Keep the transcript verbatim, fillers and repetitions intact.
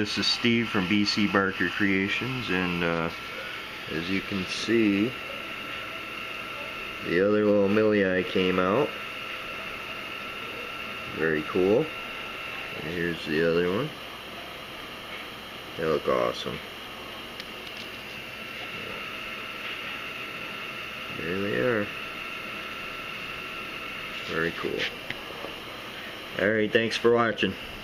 this is Steve from B C Barker Creations, and uh, as you can see, the other little Milii came out. Very cool. And here's the other one. They look awesome. There they are. Very cool. Alright, thanks for watching.